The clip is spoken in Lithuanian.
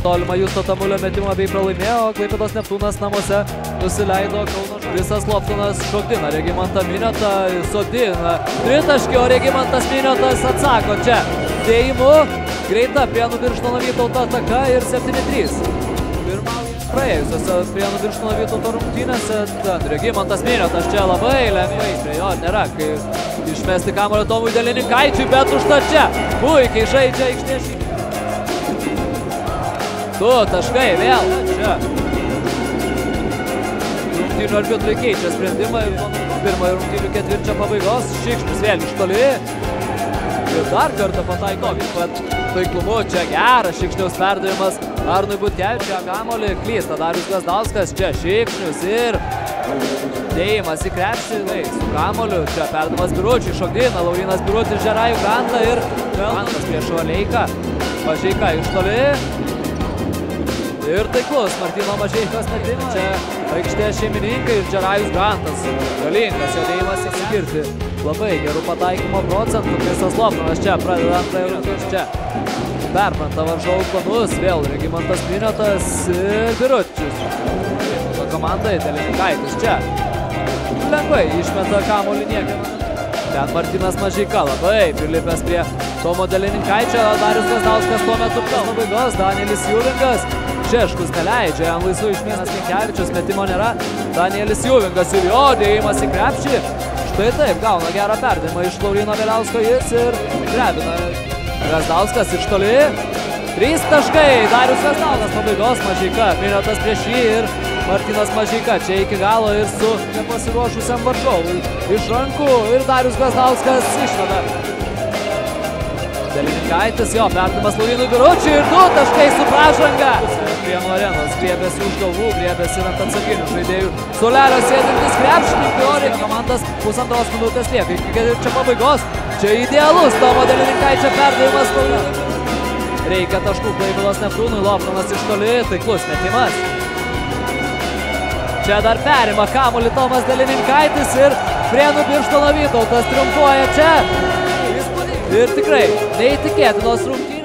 tolimą Justo Tamulio metimą bei pralaimėjo, Klaipėdos Neptūnas namuose nusileido Kauno. Visas Loftonas šokdina Regimantą Minėtą, sodina tritaškį, o Regimantas Minėtas atsako čia dėjimu. Greita Prienų Birštono Vytauto ataka ir 7-3. Praėjusiose Prienų Birštono Vytauto rungtynėse Regimantas Minėtas čia labai lengvai, prie jo nėra, kai išmesti kamuolio Tomui Delininkaičiui, bet užtat čia puikiai žaidžia aikštės. 2 taškai vėl čia. Rungtynių arbitrai keičia sprendimą ir pirmojo rungtynių ketvirčio pabaigos. Šikšnius vėl iš toli. Ir dar kartą pataiko, bet taiklumu čia geras Šikšniaus perdavimas Arnui Butkevičiui, kamuolį klysta Darius Gazdauskas, čia Šikšnius ir dėjimas į krepšį, su kamuoliu, čia perdavimas Biručiui, šokdina Laurynas Birutis Žerajų Grantą ir Grantas prieš Valeiką, Mažeika iš toli ir taiklus Martyno Mažeikos metimas, čia aikštės šeimininkai ir Žerajus Grantas, galingas jo dėjimas įsigirti. Labai gerų pataikymo procentų. Kristas Loftonas čia pradeda antrąją rungtynės čia. Perpranta varžovų planus. Vėl Regimantas Minėtas ir Birutis. Komandai Delininkaitis čia. Lengvai išmeta kamuolį niekieno. Ten Martynas Mažeika labai prilipęs prie Tomo Delininkaičio. Darius Gazdauskas tuo metu pabaigos. Danielis Juvingas. Šeškus neleidžia. Jam laisvų išmėnas Linkevičius. Metimo nėra. Danielis Juvingas ir jo dėjimas į krepšį. Štai taip, gauna gerą perdavimą iš Lauryno Bieliausko jis ir drebina Gazdauskas iš toli. 3 taškai, Darius Gazdauskas pabaigos, Mažeika, Minėtas prieš jį ir Martynas Mažeika čia iki galo ir su nepasiruošusiam varžovui iš rankų ir Darius Gazdauskas išveda. Delininkaitis, jo perdavimas Laurynui Biručiui ir 2 taškai su pražanga. Prienų arenos griebėsi už galvų, griebėsi ant atsakinių žaidėjų. Solelio sėdintis krepšininkai, o komandas pusantros minutės lieka iki ketvirčio pabaigos. Čia idealus Tomo Delininkaičio perdavimas Laurynui. Reikia taškų Klaipėdos Neptūnui, Loftonas iš toli, taiklus metimas. Čia dar perima kamuolį Tomas Delininkaitis ir Prienų Birštono Vytautas triumfuoja čia. Ir tikrai neįtikėtinos rungtynės.